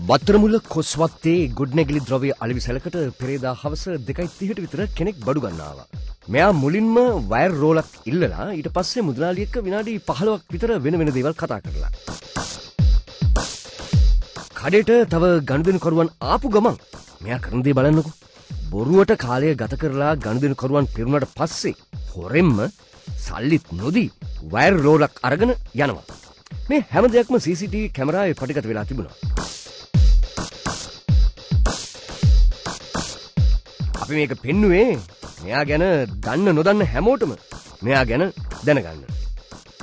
වත්තරමුල්ල කොස්වත්තේ ගොඩනැගිලි ද්‍රව්‍ය අලෙවිසැලකට පෙරේදා හවස 2:30ට විතර කෙනෙක් බඩු ගන්නවා. මෙයා මුලින්ම වයර් රෝලක් ඉල්ලලා ඊට පස්සේ මුදලාලි එක්ක විනාඩි 15ක් විතර වෙන දේවල් කතා කරලා. කඩේට තව ගනුදෙනුකරුවන් ආපු ගමන් මෙයා කරන දේ බලන්නකෝ. බොරුවට කාලය ගත කරලා ගනුදෙනුකරුවන් පිරුණාට පස්සේ හොරෙන්ම සල්ලිත් නොදී වයර් රෝලක් අරගෙන යනවා. මේ හැම දෙයක්ම CCTV කැමරාවේ පටිගත වෙලා තිබුණා. අපි මේක පෙන්නුවේ මෙයා ගැන දන්න නොදන්න හැමෝටම මෙයා ගැන දැනගන්න.